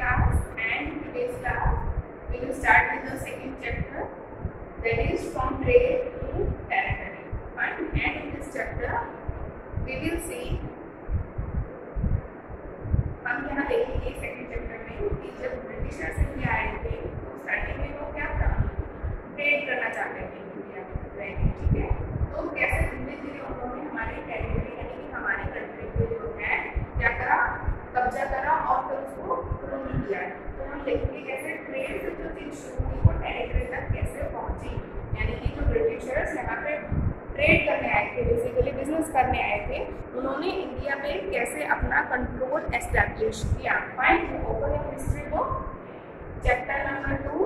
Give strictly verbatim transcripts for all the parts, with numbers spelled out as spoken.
class, and today's class we will start with the second chapter, that is from trade to territory. Fine. And in this chapter we will see, हम यहाँ देखेंगे second chapter में कि जब Britishers India आए थे तो starting में वो क्या था, ट्रेड करना चाहते थे इंडिया में, ठीक है। तो कैसे धीरे धीरे उन्होंने हमारे टेरिटरी यानी कि हमारे कंट्री पे जो है क्या करा, कब्जा करा और फिर उसको रूल किया। तो हम देखेंगे कैसे ट्रेड से जो चीज शुरू हुई वो टेरिटरी तक कैसे पहुंची, यानी कि जो ब्रिटिशर्स यहाँ पे ट्रेड करने आए थे, बेसिकली बिजनेस करने आए थे, उन्होंने इंडिया में कैसे अपना कंट्रोल एस्टैब्लिश किया। Fine, open in history book chapter number two,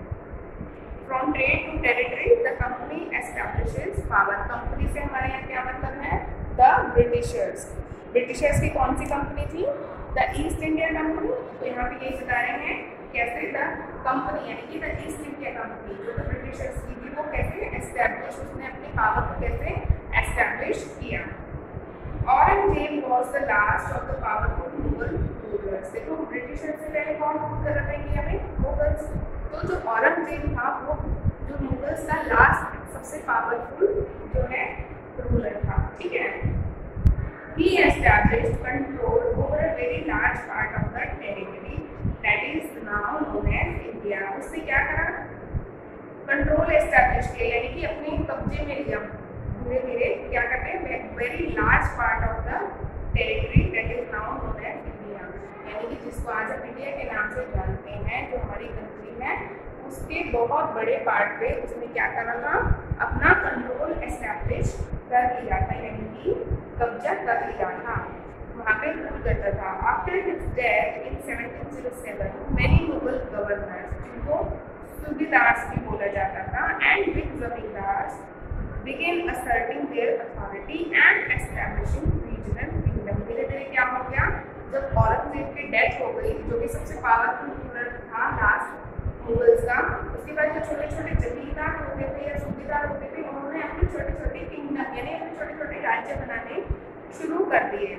from trade to territory the company establishes power. Company से हमारे यहाँ क्या मतलब है, द ब्रिटिशर्स। ब्रिटिशर्स की कौन सी कंपनी थी, द ईस्ट इंडिया कंपनी। तो यहाँ पे यही बता रहे हैं कैसे द कंपनी यानी कि द ईस्ट इंडिया कंपनी जो द ब्रिटिशर्स की थी वो कैसे एस्टैब्लिश, उसने अपनी पावर को कैसे एस्टैब्लिश किया। Aurangzeb was the last of the powerful Mughal rulers. देखो ब्रिटिशर्स से पहले कौन रूल कर रहे थे इंडिया में, मुगल्स। तो जो औरंगजेब था वो जो मुगल्स का लास्ट सबसे पावरफुल जो है रूलर था, ठीक है। He established control over a very large part of the territory that is now known as India. उसने क्या करा, कंट्रोल एस्टैब्लिश किया यानी कि अपने कब्जे में लिया धीरे धीरे। क्या करते हैं, very large part of the territory that is now known as India, यानी कि जिसको आज हम इंडिया के नाम से जानते हैं, जो हमारी कंट्री है, उसके बहुत बड़े पार्ट पे उसने क्या करा था, अपना कंट्रोल एस्टैब्लिश कर लिया था, यानी कि कब्जा कर लिया था, वहाँ पे रूल करता था। After his death in seventeen oh seven many Mughal governors, जिनको सूबेदार्स भी बोला जाता था, and big zamindars began asserting their authority and establishing regional kingdom। धीरे धीरे क्या हो गया, जब औरंगजेब की डेथ हो गई, जो कि सबसे पावरफुल रूलर था लास्ट मुगल्स का, उसके बाद जो छोटे छोटे जमींदार होते थे या सूबेदार होते थे, उन्होंने अपने छोटे छोटे किंगडम यानी अपने छोटे छोटे राज्य बनाने शुरू कर दिए।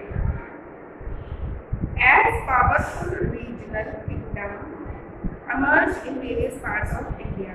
As powerful regional kingdom emerged in various parts of India।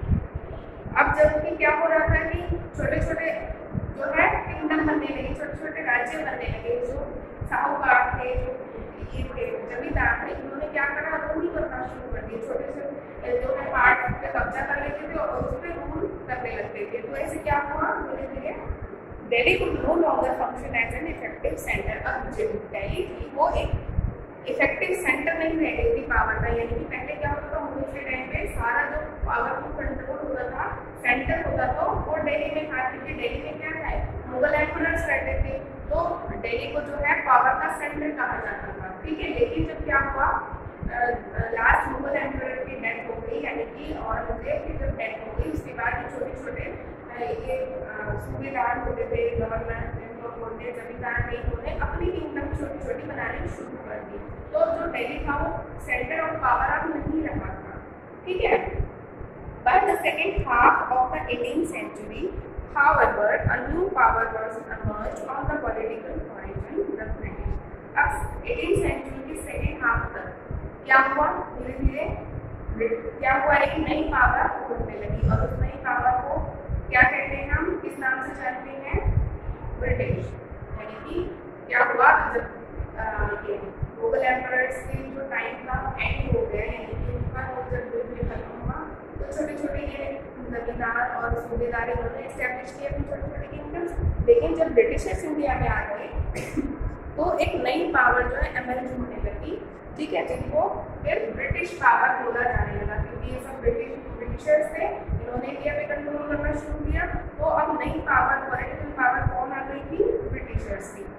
अब जबकि क्या हो रहा था कि छोटे छोटे जो है किंगडम बनने लगे, छोटे छोटे राज्य बनने लगे, जो साहूकार थे, जो ये थे जमींदार थे, इन्होंने क्या करा, रूल करना शुरू कर दिए, छोटे छोटे जो है पार्ट पे कब्जा कर लेते थे और उस पर रूल करने लगते थे। तो ऐसे क्या हुआ, धीरे धीरे Delhi could no longer function as an effective center। अब दिल्ली थी वो एक इफेक्टिव सेंटर नहीं रह गई थी पावर का, यानी कि पहले क्या होता था, मुगल के टाइम पे सारा जो पावरफुल कंट्रोल होता था, सेंटर होता था, वो दिल्ली में था, क्योंकि दिल्ली में क्या था, मुगल एम्परर्स रहते थे, तो दिल्ली को जो है पावर का सेंटर कहा जाता था, ठीक है। लेकिन जब क्या हुआ, लास्ट मुगल एम्परर की डेथ हो गई, यानी कि औरंगजेब की जब डेथ हो गई, उसके बाद छोटे छोटे ये सूबेदार होते थे, गवर्नर जिनको बोलते हैं जमींदार थे, उन्होंने अपनी किंगडम छोटी छोटी बनानी शुरू कर दी। तो जो दिल्ली था वो सेंटर ऑफ पावर अब नहीं रहा था, ठीक है। By the second half of the eighteenth century, however, a new power was emerged on the political horizon, the British। अब eighteenth century की second half तक क्या हुआ, धीरे धीरे क्या हुआ, एक नई पावर उभरने लगी, और उस नई पावर को क्या कहते हैं, हम किस नाम से जानते हैं, ब्रिटिश। यानी कि क्या हुआ, जब ये मुगल एम्परर्स की जो टाइम का एंड हो गया, यानी कि उनका जब धीरे खत्म हुआ, तो छोटे छोटे ये जमींदार और सूबेदार इन्होंने एस्टैब्लिश किए अपने छोटे छोटे किंगडम्स। लेकिन जब ब्रिटिशर्स इंडिया में आ गए तो एक नई पावर जो है एमर्ज होने लगी, ठीक है, जिनको फिर ब्रिटिश पावर बोला जाने लगा, क्योंकि ये सब ब्रिटिश ब्रिटिशर्स थे, इन्होंने इंडिया पे कंट्रोल करना शुरू किया। तो अब नई पावर, पॉलिटिकल पावर कौन आ गई थी, ब्रिटिशर्स की।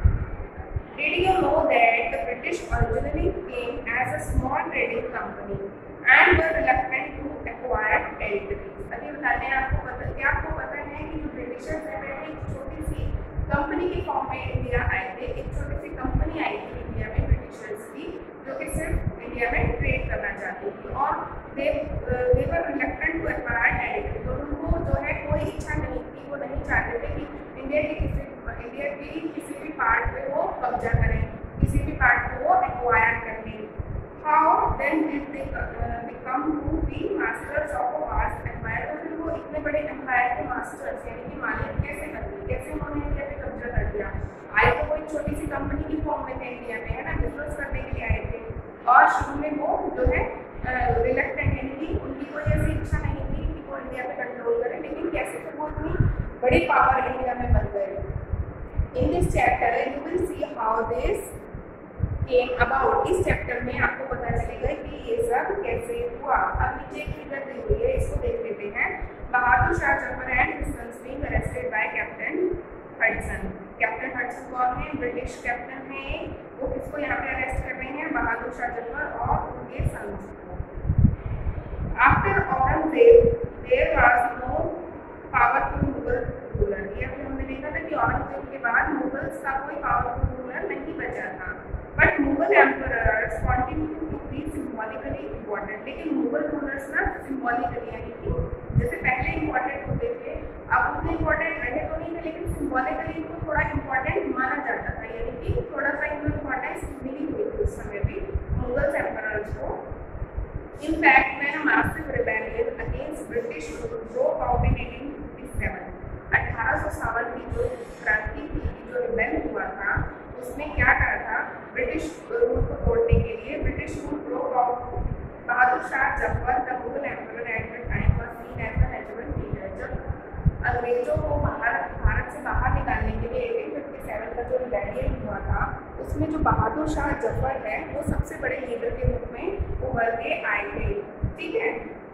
Did you know that the British originally came as a small trading company and were reluctant to acquire territories? अभी बताने आपको पता, क्या आपको पता है कि जो ब्रिटिशर्स है पहले एक छोटी सी कंपनी के फॉर्म में इंडिया आए थे, एक छोटी सी कंपनी आई थी इंडिया में ब्रिटिशर्स की, जो कि सिर्फ इंडिया में ट्रेड करना चाहती थी, और they they were reluctant to acquire territory. तो उनको जो है कोई इच्छा नहीं थी, वो नहीं चाहते थे कि इंडिया के किसी इंडिया की किसी भी पार्ट पे वो कब्जा करें, किसी भी पार्ट को वो एक्वायर कर लें। हाउ मास्टर्स यानी कि मालिक कैसे बन गए, कैसे उन्होंने इंडिया पे कब्जा कर दिया। आए तो कोई छोटी सी कंपनी की फॉर्म में थे इंडिया में, है ना, बिजनेस करने के लिए आए थे और शुरू में वो जो है रिलेक्टेंट यानी कि उनकी कोई ऐसी इच्छा नहीं थी कि वो इंडिया पे कंट्रोल करें, लेकिन कैसे तो वो इतनी बड़ी पावर इंडिया में बन गए। In this chapter you will see how this came about. इस चैप्टर में आपको पता चलेगा कि ये सब कैसे हुआ। अब नीचे एक फिगर दी हुई है, इसको देख लेते हैं। Bahadur Shah Zafar and his sons being arrested by captain Hudson. Captain Hudson कौन है? ब्रिटिश कैप्टन है। वो किसको यहाँ पे अरेस्ट कर रहे हैं? बहादुर शाह जफर और उनके सन्स को। After Aurangzeb there was no powerful Mughal ruler. ये अभी हमने देखा था कि औरंगजेब के बाद मुगल्स का कोई पावरफुल रूलर नहीं बचा था। But Mughal emperors continue to be symbolically important. लेकिन मुगल रूलर्स ना सिंबॉलिकली यानी कि जैसे पहले इम्पोर्टेंट होते थे, अब उतने इम्पोर्टेंट रहे तो नहीं थे, लेकिन सिंबॉलिकली इनको थोड़ा इम्पोर्टेंट माना जाता था, यानी कि थोड़ा सा इनको इम्पोर्टेंस मिली हुई थी उस समय भी मुगल एम्परर्स को। In fact, when a massive rebellion against British rule broke out in eighteen fifty-seven, अठारह सौ सावन की जो क्रांति थी, जो रिबेल हुआ था, उसमें क्या करा था? ब्रिटिश रूल को तोड़ने के लिए British rule broke out. Bahadur Shah Zafar the Mughal emperor at the time was seen as a hegemon leader. जब अंग्रेजों को भारत भारत से बाहर निकालने के लिए एटीन फिफ्टी सेवन का जो रिबेलियन हुआ था, उसमें जो बहादुर शाह जफर है वो सबसे बड़े लीडर के रूप में उभर के आए थे। ठीक है,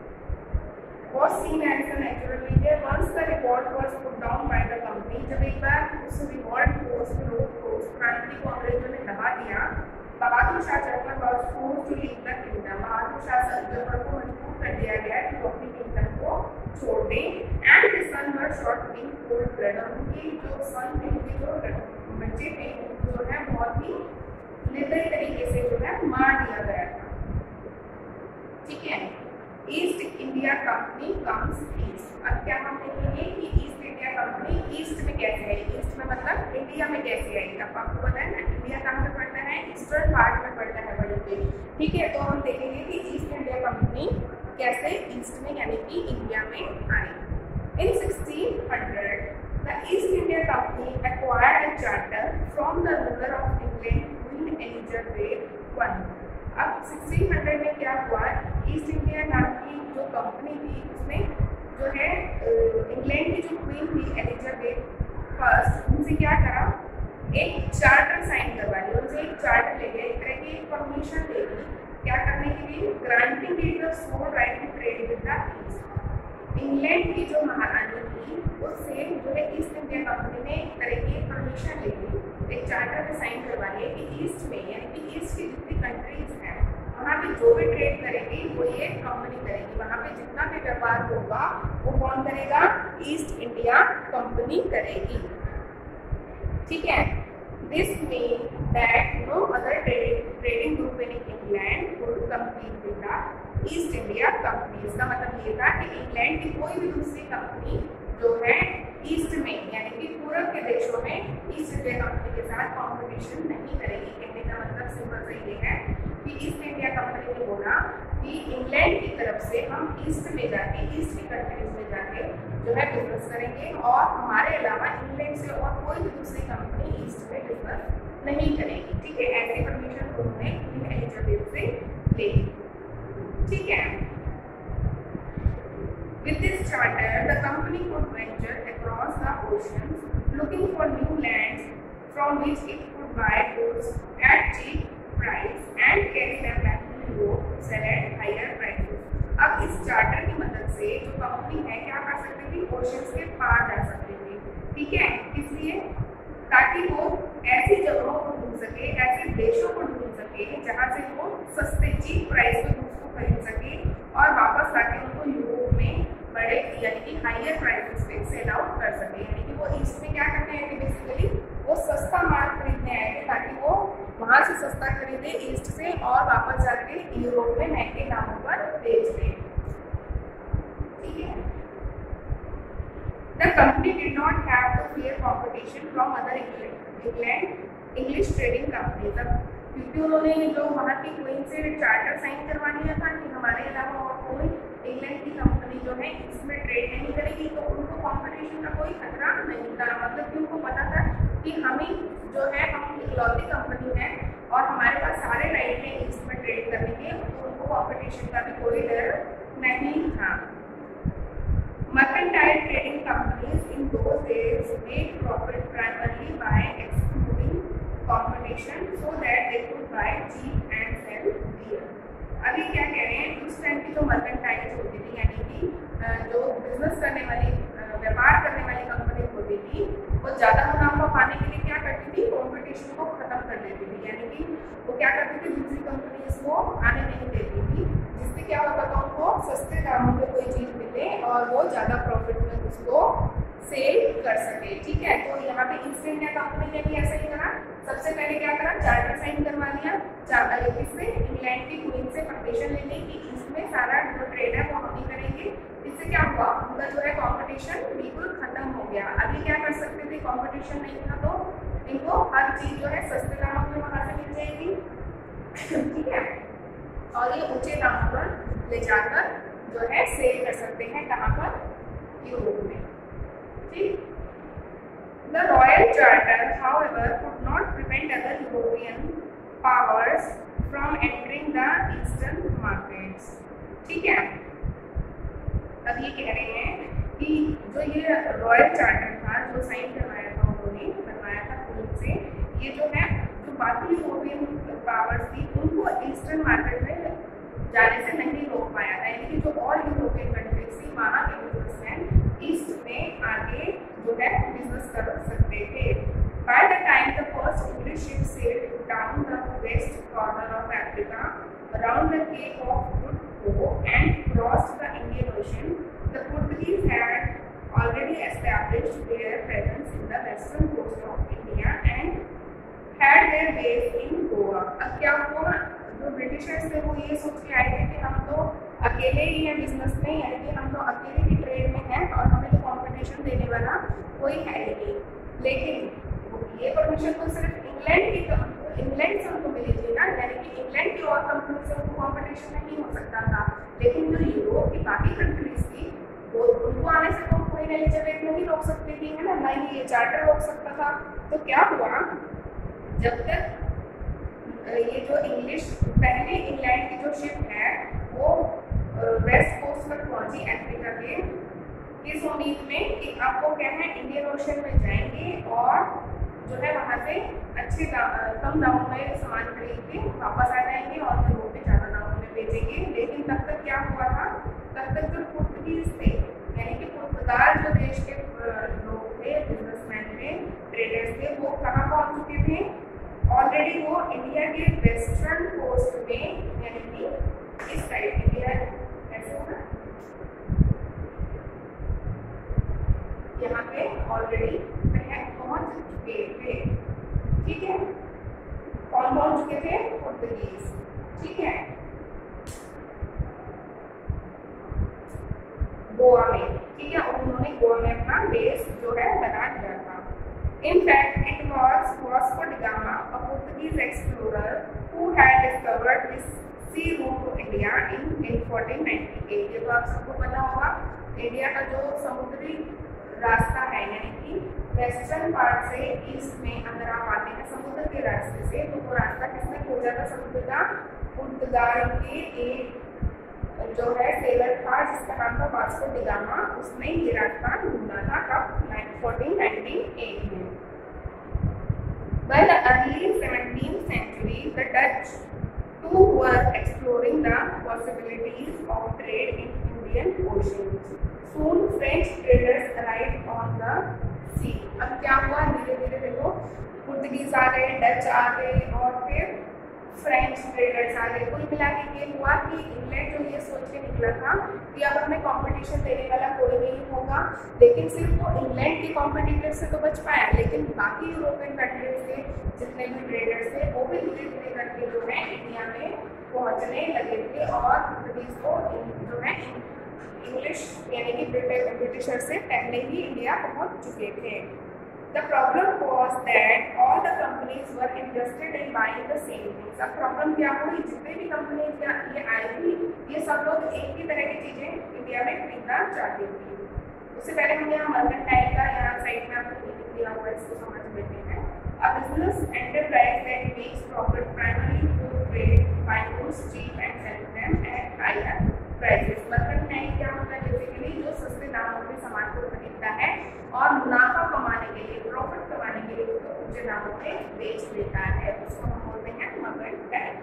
was seen as a natural leader once the revolt was put down by the company। जब एक बार उस रिवॉल्ट को, उस विरोध को, उस क्रांति को अंग्रेजों ने दबा दिया, बहादुर Shah Zafar was forced to leave the kingdom। बहादुर शाह जफर को मजबूर कर दिया गया कि वो अपनी किंगडम को छोड़ दें। And his son were shot in cold blood। और उनकी जो सन थे, उनके जो बच्चे थे, उनको जो है बहुत ही निर्दयी तरीके से जो है मार दिया गया था। ठीक है, East India company comes east. अब क्या हम देखेंगे कि ईस्ट इंडिया कंपनी ईस्ट में कैसे आई। ईस्ट में मतलब इंडिया में कैसे आई। अब आपको पता है ना, इंडिया कहाँ पे पड़ता है? ईस्टर्न पार्ट में पड़ता है वहीं पे। ठीक है, तो हम देखेंगे कि ईस्ट इंडिया कंपनी कैसे ईस्ट में यानी कि इंडिया में आई। In sixteen hundred the East India company acquired a charter from the ruler of England queen Elizabeth one. अब सिक्सटीन हंड्रेड में क्या हुआ? ईस्ट इंडिया नाम की जो कंपनी थी, उसमें जो है इंग्लैंड की जो क्वीन थी एलिजाबेथ फर्स्ट, उनसे क्या करा? एक चार्टर साइन करवा लिया। उनसे एक चार्टर ले गया, एक तरह की परमिशन ले ली। क्या करने के लिए? Granting it the sole right to trade with the east. England की जो महारानी थी, उससे जो है ईस्ट इंडिया कंपनी ने एक तरह की परमिशन ले ली, एक चार्टर में साइन करवा लिया कि ईस्ट में यानी कि ईस्ट की जितनी कंट्रीज हैं वहाँ पे जो भी ट्रेड करेगी वो ये कंपनी करेगी। वहाँ पे जितना भी व्यापार होगा वो कौन करेगा? ईस्ट इंडिया कंपनी करेगी। ठीक है, this mean that no other trading group in England would compete with the East India company. इसका मतलब ये था कि इंग्लैंड की कोई भी दूसरी कंपनी जो है ईस्ट में यानी कि पूर्व के देशों में ईस्ट इंडिया कंपनी के साथ कंपटीशन नहीं करेगी। कहने का मतलब सिंपल से ये है कि ईस्ट इंडिया कंपनी ने बोला कि इंग्लैंड की तरफ से हम ईस्ट में जाके, ईस्ट की कंट्रीज में जाके जो है बिजनेस करेंगे और हमारे अलावा इंग्लैंड से और कोई भी दूसरी कंपनी ईस्ट में बिजनेस नहीं करेगी। ठीक है, ऐसी परमिशन उन्होंने क्वीन एलिजाबेथ से ले ली। ठीक है, with this charter the company could venture across the oceans looking for new lands from which it could buy goods at cheap price and carry them back to Europe to sell at higher prices। अब इस charter की मदद से जो company है क्या कर सकती थी? ओशंस के पार जा सकती थी। ठीक है, इसलिए ताकि वो ऐसी जगहों को ढूंढ सके, ऐसे देशों को ढूंढ सके जहाँ से वो सस्ते चीप प्राइस पे गुड्स को खरीद सके और वापस आके उनको यूरोप में बड़े यानी कि हायर प्राइसेस पे सेल आउट कर सके। यानी कि वो ईस्ट में क्या करने आए थे? बेसिकली वो सस्ता माल खरीदने आए थे ताकि वो वहाँ से सस्ता खरीदे ईस्ट से और वापस जाके यूरोप में महंगे दामों पर बेच दें। ठीक है, the company did not have to fair competition from other England English trading companies. अब क्योंकि उन्होंने जो वहाँ की क्वीन से चार्टर साइन करवा लिया था कि हमारे अलावा और कोई इंग्लैंड की कंपनी जो है इसमें ट्रेड नहीं करेगी, तो उनको कंपटीशन का कोई खतरा नहीं था, मतलब कि उनको पता था कि हमें जो है हम इकलौती कंपनी है और हमारे पास सारे राइट हैं इसमें ट्रेड करने के, तो उनको कंपटीशन का भी कोई डर नहीं था। Mercantile trading companies in those days made profit primarily by excluding competition so that they could buy cheap and sell dear। अभी क्या कह रहे हैं, उस टाइम की जो मर्केंटाइल होती थी यानी कि जो बिजनेस करने वाली व्यापार करने वाली कंपनी होती थी, वो ज़्यादा मुनाफा पाने के लिए क्या करती थी, कंपटीशन को खत्म कर देती थी, यानी कि वो क्या करती थी, दूसरी कंपनीज को आने नहीं देती थी, जिससे क्या होता था, उनको सस्ते दामों पे कोई चीज़ मिले और वो ज़्यादा प्रॉफिट में उसको सेल कर सके। ठीक है, तो यहाँ पे ईस्ट इंडिया कंपनी ने भी ऐसा ही करा। सबसे पहले क्या करा, चार्टर साइन करवा लिया, इससे इंग्लैंड की क्वीन से परमिशन ले ली कि इसमें सारा जो ट्रेड है वो हम ही करेंगे। इससे क्या हुआ, उनका जो है कंपटीशन बिल्कुल खत्म हो गया। अभी क्या कर सकते थे, कंपटीशन नहीं था तो इनको हर चीज़ जो है सस्ते दामों में वहाँ से मिल जाएगी। ठीक है, और ये ऊंचे दामों पर ले जाकर जो है सेल कर सकते हैं, कहाँ पर, यूरोप में। ठीक, The Royal Charter, however, could not prevent other European powers from entering the eastern markets। ठीक है, अब ये कह रहे हैं कि जो ये रॉयल चार्टर था, जो साइन करवाया था उन्होंने, बनवाया था क्वीन से, ये जो है जो बाकी यूरोपियन पावर्स थी उनको ईस्टर्न मार्केट में जाने से नहीं रोक पाया था, यानी कि जो और यूरोपियन कंट्रीज थी वहाँ के बिजनेसमैन ईस्ट में आगे जो है बिजनेस कर सकते थे। By the time the first English ship sailed down the west corner of Africa, around the Cape of Good Hope and crossed the Indian Ocean, the Portuguese had already established their presence in the western coast of India and had their base in Goa। अब क्या हुआ, जो Britishers थे वो ये सोच के आए थे कि हम तो अकेले ही हैं बिजनेस में, यानी कि हम तो अकेले ही ट्रेड में हैं और हमें तो कंपटीशन देने वाला कोई है ही नहीं। लेकिन ये परमिशन तो सिर्फ इंग्लैंड की इंग्लैंड से उनको मिली थी ना, यानी कि इंग्लैंड की और कंपनी से उनको कंपटीशन नहीं हो सकता था। लेकिन जो यूरोप की बाकी कंट्रीज थी वो उनको आने से तो कोई एलिजिबेट नहीं रोक सकती थी, है ना, ना ही ये चार्टर रोक सकता था। तो क्या हुआ, जब तक ये जो इंग्लिश पहले इंग्लैंड की जो शिप है वो वेस्ट कोस्ट पर पहुंची अफ्रीका के, इस उम्मीद में कि आपको क्या है इंडियन ओशन में जाएंगे और जो है वहाँ से अच्छे दाम कम दामों में सामान खरीद के वापस आ जाएंगे और यूरोप में ज़्यादा दामों में बेचेंगे। लेकिन तब तक क्या हुआ था, तब तक जो पुर्तगीज थे, यानी कि पुर्तगाल जो देश के लोग थे, बिजनेसमैन थे, ट्रेडर्स थे, वो कहाँ पहुँच चुके थे, ऑलरेडी वो इंडिया के वेस्टर्न कोस्ट में, यानी कि इस साइड इंडिया ऐसे होना, यहाँ पे ऑलरेडी पहुंच चुके थे। ठीक है, कौन पहुंच चुके थे, पुर्तगीज। ठीक है, गोवा में। ठीक है, और उन्होंने गोवा में अपना बेस जो है बना दिया था। In fact, it was Vasco da Gama, a Portuguese explorer, who had discovered this sea route to India in fourteen ninety-eight। ये तो आप सबको पता होगा, इंडिया का जो समुद्री रास्ता है, यानी कि वेस्टर्न पार्ट से ईस्ट में अगर आप आते हैं समुद्र के रास्ते से, तो वो रास्ता किसने खोजा था समुद्र का, पुर्तगाल के एक जो है सेलर था जिसका नाम था वास्को डी गामा, उसने ये रास्ता ढूंढा था कब, फोर्टीन नाइंटी एट में। By the early seventeenth century, the Dutch too were exploring the possibilities of trade in Indian Ocean। Soon French traders arrived on the sea। अब क्या हुआ, धीरे धीरे देखो पुर्तगीज आ गए, डच आ गए और फिर फ्रेंच ट्रेडर्स आ गए। कुल मिला के ये हुआ कि इंग्लैंड जो ये सोच के निकला था कि अब हमें कंपटीशन देने वाला कोई नहीं होगा, लेकिन सिर्फ वो इंग्लैंड के कॉम्पिटिटर से तो बच पाया, लेकिन बाकी यूरोपियन कंट्रीज के जितने भी ट्रेडर्स थे वो भी धीरे धीरे करके जो है इंडिया में पहुंचने लगे थे और पुर्तगीज को जो है इंग्लिश यानी कि ब्रिटिशर से पहले ही इंडिया पहुंच चुके थे। The problem was that all the companies were interested in buying the same things। अब प्रॉब्लम क्या हुई, जितने भी कंपनीज ये आई थी ये सब लोग एक ही तरह की चीजें इंडिया में खरीदना चाहती थी। उससे पहले हम यहाँ मर्केंटाइल का यहाँ साइड में आपको दिया हुआ है, इसको समझ लेते हैं। A business enterprise that makes profit primarily through trade, buy goods cheap and sell them at higher prices. Mercantile क्या होता है? बेसिकली जो सस्ते दामों पे सामान को खरीदता है और मुनाफा कमाने के लिए, प्रॉफिट कमाने के लिए उसको ऊंचे दामों पे बेच देता है, उसको हम बोलते हैं मर्केंटाइल।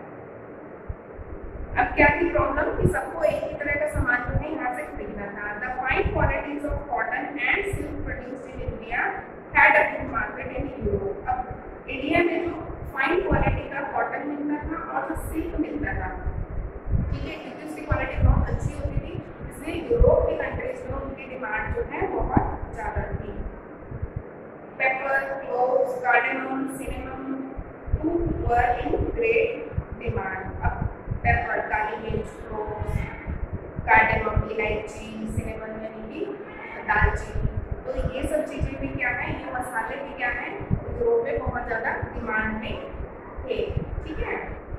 अब क्या थी प्रॉब्लम कि सबको एक ही तरह का सामान जो है यहाँ से खरीदना था। The fine qualities of cotton and silk produced in India had a good market in Europe. अब इंडिया में जो फाइन क्वालिटी का कॉटन मिलता था और जो सिल्क मिलता था, ठीक है, क्योंकि उसकी क्वालिटी बहुत अच्छी होती थी, इसलिए यूरोप की कंट्रीज में उनकी डिमांड जो है बहुत ज़्यादा थी। Pepper, cloves, cardamom, cinnamon too were in great demand. अब पेपर, काली मिर्च, क्लोव्स, कार्डेमम, इलायची, सिनेमन यानी कि दालचीनी, तो ये सब चीज़ें भी क्या है, ये मसाले भी क्या है, यूरोप में बहुत ज़्यादा डिमांड में थे, ठीक है।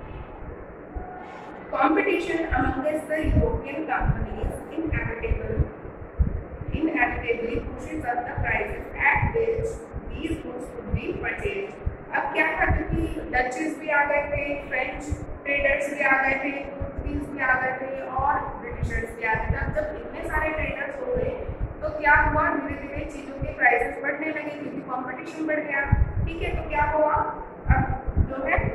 Competition amongst the European companies inevitable, inevitably pushes up the prices at which these goods could be purchased. अब क्या था, क्योंकि डचेस भी आ गए थे, फ्रेंच ट्रेडर्स भी आ गए थे, पोर्तुगीज भी आ गए थे और ब्रिटिशर्स भी आ गए थे। अब जब इतने सारे ट्रेडर्स हो गए तो क्या हुआ, धीरे धीरे चीज़ों के प्राइसेस बढ़ने लगे क्योंकि कंपटीशन बढ़ गया, ठीक है। तो क्या हुआ, अब जो है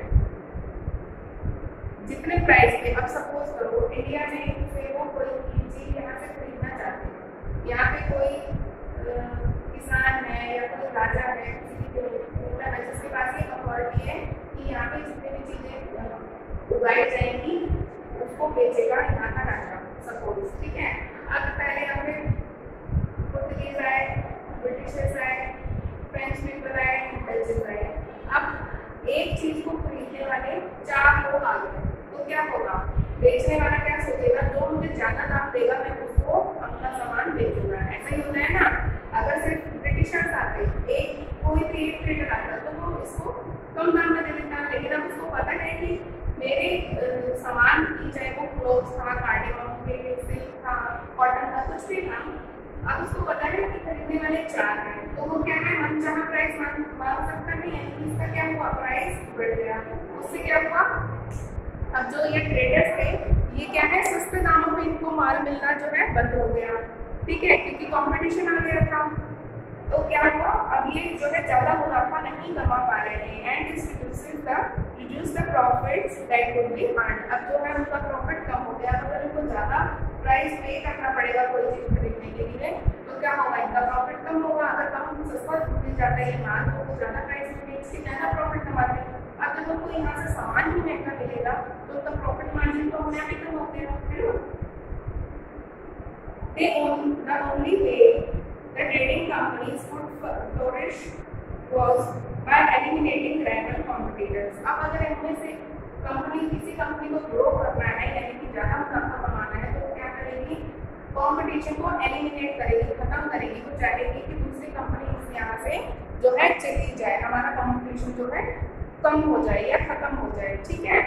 जितने प्राइस पे, अब सपोज करो इंडिया में से वो कोई चीज यहाँ से खरीदना चाहते हैं, यहाँ पे कोई आ, किसान है या कोई राजा है, जिसके पास ये अथॉरिटी है कि यहाँ पे जितने भी चीजें उगाई जाएंगी उसको बेचेगा यहाँ का राजा, सपोज, ठीक है। अब पहले यहाँ पे पोर्तुगीज आए, ब्रिटिशर्स आए, फ्रेंच पीपल आए, डचेस आए। अब एक चीज को खरीदने वाले चार लोग आ गए, तो क्या होगा, बेचने वाला क्या सोचेगा, जो मुझे ज्यादा दाम देगा मैं उसको अपना सामान बेचूंगा। ऐसा ही होता है ना, अगर सिर्फ ब्रिटिशर्स आते, एक कोई भी एक ट्रेडर आता तो वो इसको कम दाम में दे देता, लेकिन अब उसको पता है कि मेरे सामान की, चाहे वो क्लोथ्स था, कार्डिगन, सिल्क था, कॉटन था, कुछ भी था, अब उसको पता है कि खरीदने वाले चार हैं, तो वो क्या है, मनचाहा प्राइस मांग सकता नहीं है, इसका क्या हुआ, प्राइस बढ़ गया। उससे क्या हुआ, अब जो ये ट्रेडर्स थे ये क्या है, सस्ते दामों में इनको माल मिलना जो है बंद हो गया, ठीक है, क्योंकि कंपटीशन आ गया था। तो क्या हुआ, अब ये जो है ज़्यादा मुनाफा नहीं कमा पा रहे हैं, and this reduces the reduce the profits that would be earned. अब जो है उनका प्रॉफिट कम हो गया, अगर इनको ज़्यादा प्राइस पे करना पड़ेगा कोई चीज़ खरीदने के लिए, तो क्या होगा, इनका प्रॉफिट कम होगा। अगर कम सस्ता मिल जाता है ये माल तो वो ज़्यादा प्राइस में बेच के ज़्यादा प्रॉफिट कमाते हैं। अब जब उनको यहाँ से सामान ही महंगा मिलेगा तो उनका प्रॉफिट मार्जिन तो अपने आप ही कम होते हैं, है ना। They own the only way the trading companies could flourish was by eliminating rival competitors. अब अगर इनमें से कंपनी, किसी कंपनी को ग्रो करना है यानी कि ज़्यादा मुनाफा कमाना है, तो वो क्या करेगी, कंपटीशन को एलिमिनेट करेगी, खत्म करेगी। वो चाहेगी कि दूसरी कंपनी इस यहाँ से जो है चली जाए, हमारा कंपटीशन जो है कम हो जाए या खत्म हो जाए, ठीक है।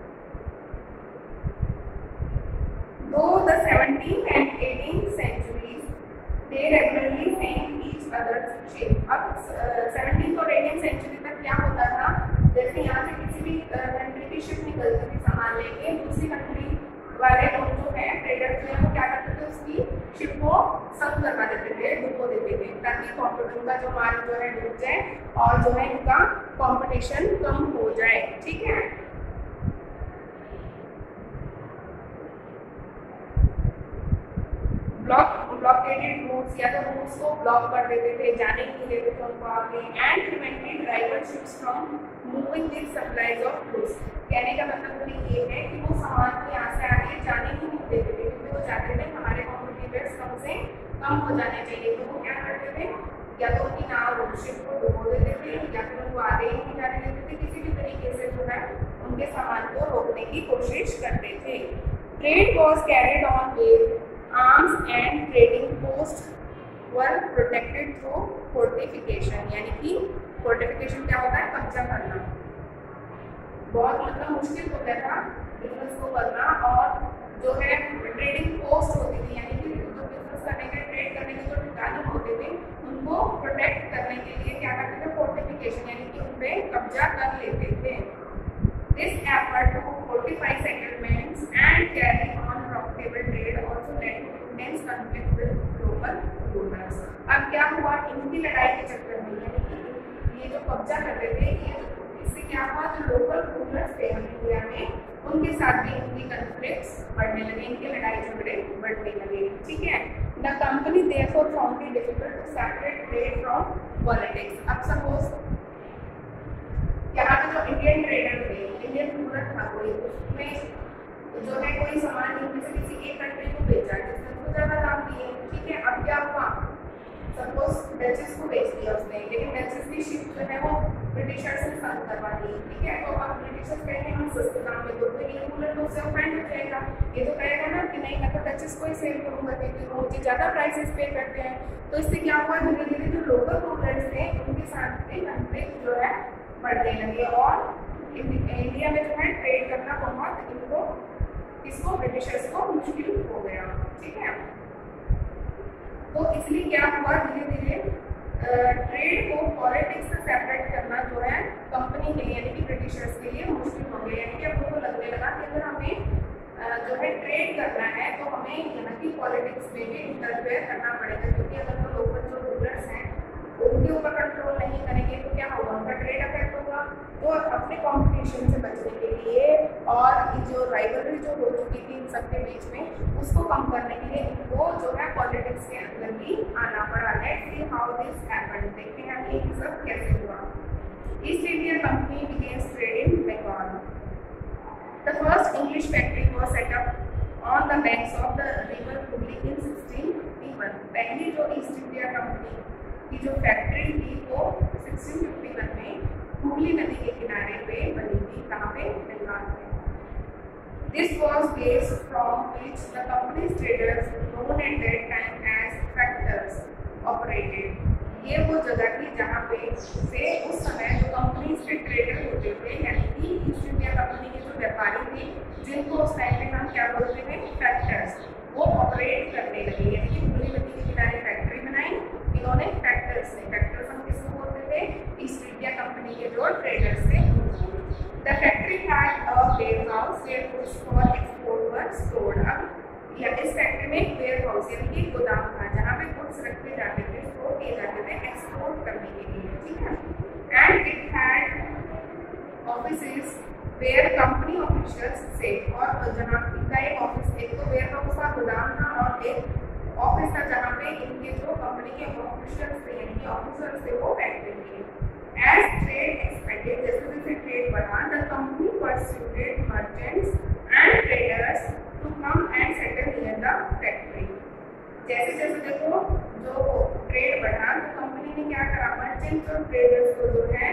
Though the seventeen and eighteen centuries they regularly same each others shape. अब सेवनटीन और एटीन सेंचुरी तक क्या होता था, जैसे यहाँ से किसी भी कंट्री की शिप निकलती थी सामान लेके, दूसरी कंट्री वाले लोग जो है ट्रेडर्स जो है वो क्या करते थे, उसकी शिप को सब करवा देते थे, डुबो देते थे, ताकि कॉम्पिटिशन का जो माल जो है डूब जाए और जो है इनका कंपटीशन कम हो जाए, ठीक है। ब्लॉक ब्लॉकेटेड रूट्स या तो रूट्स को ब्लॉक कर देते थे, जाने नहीं देते थे उनको आगे, and prevented rival ships from moving with supplies of goods. कहने का मतलब ये है कि वो सामान को यहाँ से आगे जाने ही नहीं देते थे, क्योंकि वो चाहते थे हमारे कॉम्पिटिटर्स कम से कम हो जाने चाहिए। तो वो क्या करते थे, या तो उनकी नाव शिप को डुबो देते थे या फिर उनको आगे ही नहीं जाने देते थे, किसी भी तरीके से जो है उनके सामान को रोकने की कोशिश करते थे। Trade was carried on with arms and trading post were protected through fortification. यानी कि फोर्टिफिकेशन क्या होता है, कब्जा करना। बहुत मतलब मुश्किल होता था बिजनेस को करना, और जो है ट्रेडिंग पोस्ट होती थी, यानी कि जो बिजनेस करने के ट्रेड करने की जो मुल्तानी होते थे उनको प्रोटेक्ट करने के लिए क्या करते थे, फोर्टिफिकेशन यानी कि उन पे कब्जा कर लेते थे। This effort to fortify settlements and carry on profitable trade also led to intense conflict with local rulers. अब क्या हुआ, इनकी लड़ाई के चक्कर में यानी कि ये जो कब्जा करते थे, ये इससे क्या हुआ, जो लोकल रूलर्स थे इंडिया में उनके साथ भी इनकी कन्फ्लिक्ट्स बढ़ने लगे, इनके लड़ाई झगड़े बढ़ने लगे। ठीक है। The company therefore found it difficult to separate trade from politics. अब सपोज यहाँ पे जो इंडियन ट्रेडर थे, इंडियन रूलर था कोई, उसमें जो है कोई सामान इनमें से किसी एक कंट्री को बेचा जिसने उसको ज्यादा दाम दिए। ठीक है। अब क्या हुआ, सपोज डचेस को बेच दिया उसने, लेकिन डचेस की शिप जो है वो ब्रिटिशर्स से साथ करवा दी। ठीक है। तो अब ब्रिटिशर्स कहेंगे हम सस्ते दाम में दो, तो ये रूलर तो उससे ऑफेंड हो जाएगा, ये तो कहेगा ना कि नहीं मैं तो डचेस को ही सेल करूंगा क्योंकि वो मुझे ज्यादा प्राइसेस पे करते हैं। तो इससे क्या हुआ, धीरे धीरे जो लोकल रूलर्स थे उनके साथ में कन्फ्लिक्ट जो है बढ़ने लगे और इंडिया में जो है ट्रेड करना बहुत इनको इसको ब्रिटिशर्स को मुश्किल हो गया। ठीक है। तो इसलिए क्या हुआ, धीरे धीरे ट्रेड को पॉलिटिक्स से सेपरेट करना जो है कंपनी के लिए यानी कि ब्रिटिशर्स के लिए मुश्किल हो गया। यानी कि अब उनको लगने लगा कि अगर हमें जो है ट्रेड करना है तो हमें यहाँ की पॉलिटिक्स में भी इंटरफेयर करना पड़ेगा, क्योंकि अगर तो लोकल जो रूलर्स हैं उनके ऊपर कंट्रोल नहीं करेंगे तो क्या होगा, उनका ट्रेड अफेक्ट होगा। तो अपने कंपटीशन से बचने के लिए और जो राइवलरी जो हो चुकी थी इन सबके बीच में उसको कम करने के लिए इनको जो है पॉलिटिक्स के अंदर भी आना पड़ा। Let's see how this happened, देखते हैं कि ये सब कैसे हुआ। East India company began trade in Bengal. The first English factory was set up on the banks of the river Hooghly in sixteen fifty one. पहली जो ईस्ट इंडिया कंपनी की जो फैक्ट्री थी वो सिक्सटीन फिफ्टी वन में हुगली नदी के किनारे पे बनी थी, कहाँ पे, बंगाल में। This was based from which the company's traders known at that time as factors operated. ये वो जगह थी जहाँ पे से उस समय जो कंपनीज के ट्रेडर होते थे यानी कि ईस्ट इंडिया कंपनी के जो व्यापारी थे जिनको उस टाइम पे हम क्या बोलते थे, फैक्टर्स, वो ऑपरेट करने लगे। यानी कि हुगली नदी के किनारे फैक्ट्री बनाई इन्होंने फैक्टर्स ने। फैक्टर्स हम किसको बोलते थे, ईस्ट इंडिया कंपनी के जो ट्रेडर्स थे। The factory had a warehouse where goods for export were stored. अब या इस फैक्ट्री में एक वेयरहाउस यानी कि गोदाम था जहाँ पे गुड्स रखे जाते थे, स्टोर किए जाते थे एक्सपोर्ट करने के लिए। ठीक है। And it had offices where company officials से, और जहाँ इनका एक ऑफिस, एक तो वेयरहाउस था, गोदाम था, और एक ऑफिस था जहाँ पे इनके जो कंपनी के ऑफिशियल्स थे यानी कि ऑफिसर्स थे वो बैठते थे। एज ट्रेड एक्सपेंडेड, जैसे जैसे ट्रेड बढ़ा, the company persuaded merchants and traders to come and settle near the factory. जैसे जैसे देखो जो ट्रेड बढ़ा तो कंपनी ने क्या करा, मर्चेंट्स और ट्रेडर्स को जो है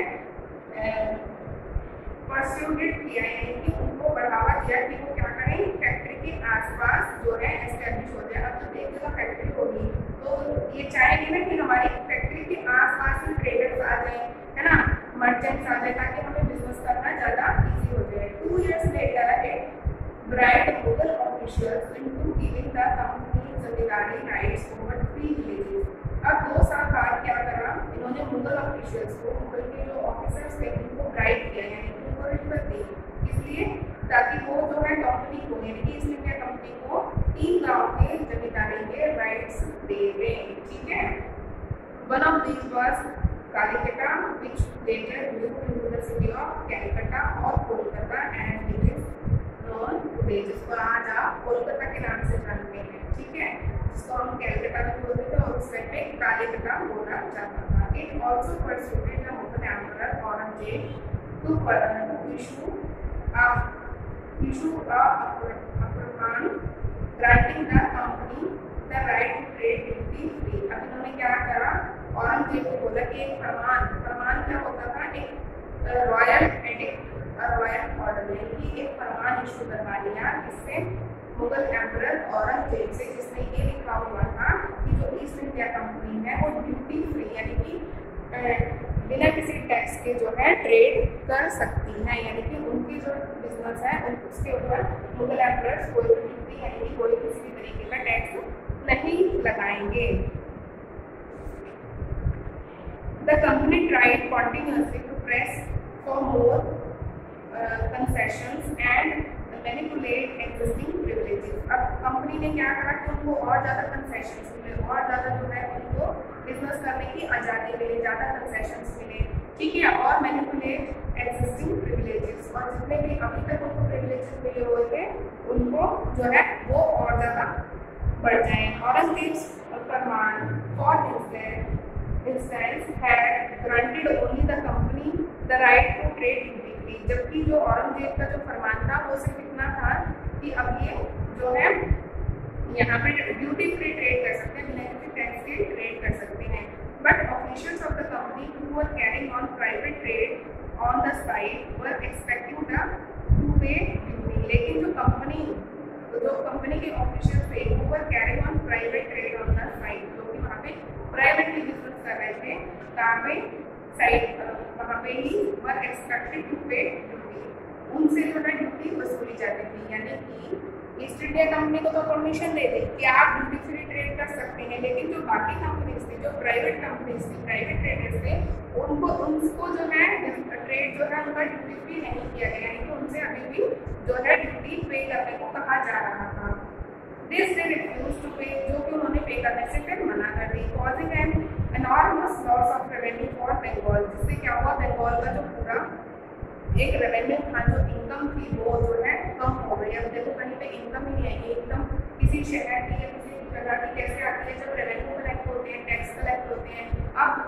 परस्यूटेड किया यानी कि उनको बढ़ावा दिया कि वो क्या करें, फैक्ट्री के आसपास जो है एस्टेब्लिश हो जाए। अब तो एक जगह फैक्ट्री होगी तो ये चाहेंगे ना कि हमारी फैक्ट्री के आसपास ही ट्रेडर्स आ जाए, है ना, मर्चेंट्स आ जाए, ताकि हमें बिजनेस करना ज़्यादा इजी हो जाए। Two years later it bribed Mughal officials into giving the company zamindari rights over three villages. अब दो साल बाद क्या करा इन्होंने, मुगल ऑफिशियल्स को, मुगल के जो ऑफिसर्स थे उनको ब्राइट किया यानी कि उनको रिश्वत दी, इसलिए ताकि वो जो है कंपनी को यानी कि ईस्ट इंडिया कंपनी को तीन गांव के जमींदारी के राइट्स दे दें। ठीक है। One of these was Kalikata which later grew into the city of Calcutta और Kolkata and it is known today, जिसको आज आप कोलकाता के नाम से जानते हैं। ठीक है। जिसको हम कैलकटा में बोलते थे और उस टाइम पे कालीकटा बोला जाता था। It also persuaded the Mughal Emperor Aurangzeb to issue a issue a Afghan granting the company the right to trade duty free। अब इन्होंने क्या करा, औरंगजेब को बोला कि एक फरमान, फरमान क्या होता था, एक रॉयल एडिक्ट, रॉयल ऑर्डर यानी कि एक फरमान इशू करवा लिया इससे मुगल एम्परर औरंगजेब से, जिसमें ये लिखा हुआ था कि जो ईस्ट इंडिया कंपनी है वो ड्यूटी फ्री यानी कि बिना किसी टैक्स के जो है ट्रेड कर सकती है, यानी कि उनकी जो बिजनेस है उसके ऊपर मुगल एम्परर्स कोई भी ड्यूटी यानी कि कोई किसी भी तरीके का टैक्स नहीं लगाएंगे। The company tried continuously to press for more concessions and manipulate existing privileges. अब कंपनी ने क्या करा कि उनको और ज़्यादा कंसेशंस मिले, और ज़्यादा जो है उनको बिजनेस करने की आज़ादी मिले, ज़्यादा कंसेशंस मिले, ठीक है, और मैनिपुलेट एग्जिस्टिंग प्रिविलेजेस, और जितने भी अभी तक उनको प्रिविलेजेस मिले हुए थे उनको जो है वो और ज़्यादा बढ़ जाए। औरंगजेब्स फरमान for instance had granted only the company the right to trade duty free, जबकि जो औरंगजेब का जो फरमान था वो सिर्फ इतना था कि अब ये जो है यहाँ पे ड्यूटी फ्री ट्रेड कर सकते हैं, बिना किसी टैक्स के ट्रेड कर सकते हैं। But officials of the company who were carrying on private trade on the side were expecting the to pay duty, लेकिन जो कंपनी जो कंपनी के ऑफिशियल थे वो were carrying on private trade on the side, जो कि वहाँ पे प्राइवेटली बिजनेस कर रहे थे, कहाँ पे साइड वहाँ पे ही were expected to pay duty, उनसे जो है ड्यूटी वसूली जाती थी। यानी कि ईस्ट इंडिया कंपनी को तो परमिशन दे दी कि आप ड्यूटी फ्री ट्रेड कर सकते हैं, लेकिन जो बाकी कंपनीज थी, जो प्राइवेट कंपनीज थी, प्राइवेट ट्रेडर्स थे, उनको उनको जो है ट्रेड जो है उनका ड्यूटी फ्री नहीं किया गया, यानी कि उनसे अभी भी जो है ड्यूटी पे करने को कहा जा रहा था। दिस दे रिफ्यूज टू पे, जो कि उन्होंने पे करने से फिर मना कर दी, causing an enormous loss of revenue for Bengal, जिससे क्या हुआ बंगाल का जो पूरा एक रेवेन्यू था, जो इनकम थी, वो जो है कम हो गई। अब देखो कहीं पे इनकम ही नहीं आएगी, इनकम किसी शहर की या किसी जगह की कैसे आती है, जब रेवेन्यू कलेक्ट होते हैं, टैक्स कलेक्ट होते हैं।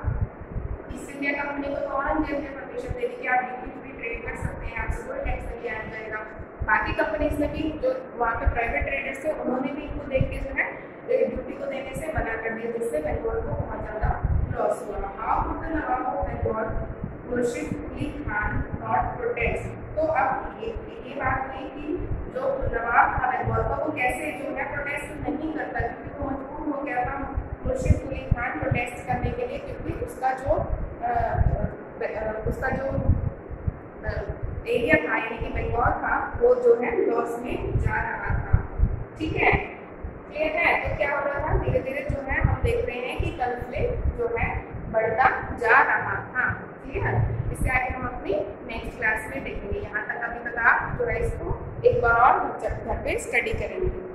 अब ईस्ट इंडिया कंपनी को तो औरंगजेब ने परमिशन दे दी कि आप ड्यूटी फ्री ट्रेड कर सकते हैं, आपसे कोई टैक्स नहीं लिया जाएगा। बाकी कंपनीज में भी जो वहाँ पे प्राइवेट ट्रेडर्स थे उन्होंने भी इनको देख के जो है ड्यूटी को देने से मना कर दिया, जिससे बंगाल को बहुत ज़्यादा लॉस हुआ। How could the nawab of Bengal Murshid Quli Khan not protest, तो अब ये ये बात हुई कि जो नवाब था बंगाल का वो कैसे जो है प्रोटेस्ट नहीं करता, क्योंकि वो मजबूर हो गया था मुर्शिद कुली खान प्रोटेस्ट करने के लिए, क्योंकि उसका जो आ, आ, उसका जो एरिया था यानी कि बंगाल था वो जो है लॉस में जा रहा था। ठीक है, क्लियर है? तो क्या हो रहा था, धीरे धीरे जो है हम देख रहे हैं कि कॉन्फ्लिक्ट जो है बढ़ता जा रहा था। क्लियर? इससे आगे हम अपनी नेक्स्ट क्लास में देखेंगे। यहाँ तक अभी तक आप जो है इसको एक बार और घर पे स्टडी करेंगे।